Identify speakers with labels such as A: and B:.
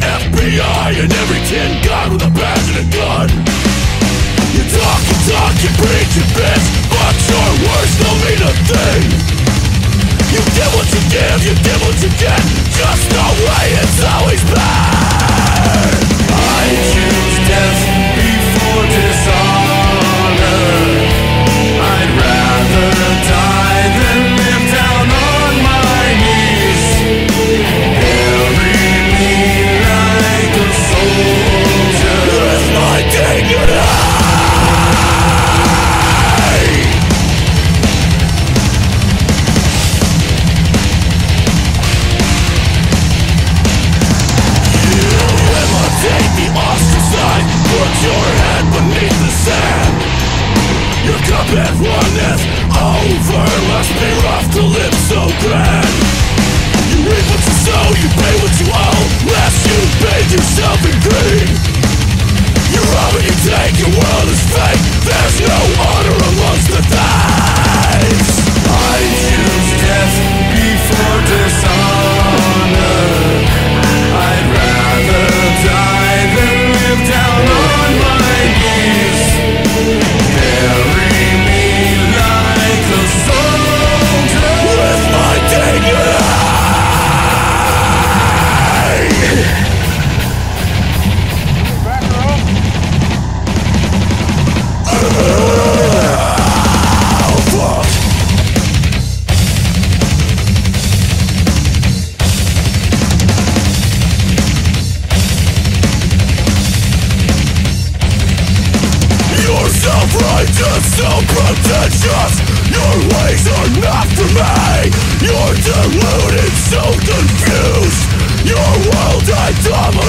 A: FBI and every tin gun with a badge and a gun. You talk, you preach, you bitch, but your words don't mean a thing. You get what you give, you get what you get, just the way it's always been. I choose death before dishonor. I'd rather die than live down on my knees. Bury me like a soldier with my dignity. Put your head beneath the sand. Your cup at oneness over. Must be rough to live so grand. You reap what you sow, you pay what you owe. Lest you bathe yourself in greed. You rob and you take, your world is fake. There's no honor amongst the thieves. I choose death before dishonor. I'd rather die than live down on my knees. Bury me like a soldier with my dignity. Self-righteous, self-pretentious. Your ways are not for me. You're deluded, so confused. Your world I dominate.